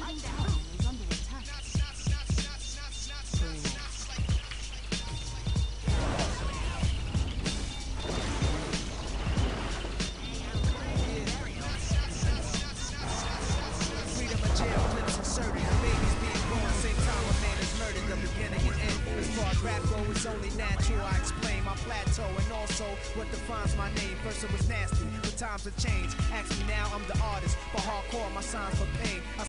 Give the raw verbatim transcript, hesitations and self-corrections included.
It's only natural I explain my plateau and also what defines my name. First it was nasty, but times have changed. Ask me now, I'm the artist. For hardcore, my signs for pain. I